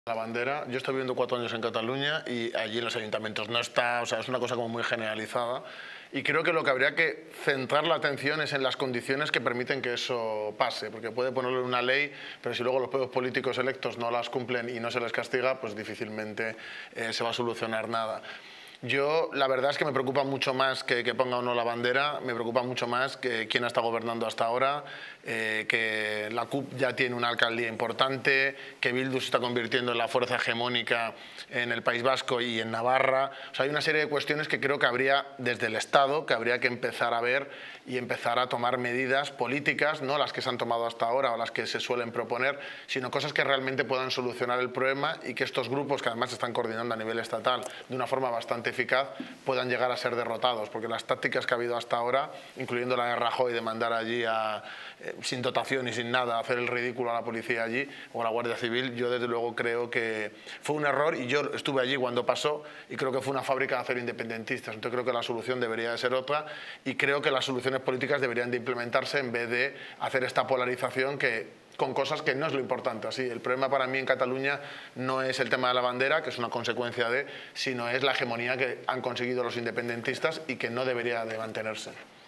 La bandera, yo estoy viviendo 4 años en Cataluña y allí en los ayuntamientos no está, o sea, es una cosa como muy generalizada y creo que lo que habría que centrar la atención es en las condiciones que permiten que eso pase, porque puede ponerle una ley, pero si luego los pueblos políticos electos no las cumplen y no se les castiga, pues difícilmente se va a solucionar nada. Yo, la verdad es que me preocupa mucho más que ponga o no la bandera, me preocupa mucho más que quién está gobernando hasta ahora, que la CUP ya tiene una alcaldía importante, que Bildu se está convirtiendo en la fuerza hegemónica en el País Vasco y en Navarra. O sea, hay una serie de cuestiones que creo que habría, desde el Estado, que habría que empezar a ver y empezar a tomar medidas políticas, no las que se han tomado hasta ahora o las que se suelen proponer, sino cosas que realmente puedan solucionar el problema y que estos grupos, que además se están coordinando a nivel estatal de una forma bastante eficaz, puedan llegar a ser derrotados, porque las tácticas que ha habido hasta ahora, incluyendo la de Rajoy de mandar allí sin dotación y sin nada, a hacer el ridículo a la policía allí o a la Guardia Civil, yo desde luego creo que fue un error y yo estuve allí cuando pasó y creo que fue una fábrica de acero independentistas. Entonces creo que la solución debería de ser otra y creo que las soluciones políticas deberían de implementarse en vez de hacer esta polarización con cosas que no es lo importante. Así, el problema para mí en Cataluña no es el tema de la bandera, que es una consecuencia de, sino es la hegemonía que han conseguido los independentistas y que no debería de mantenerse.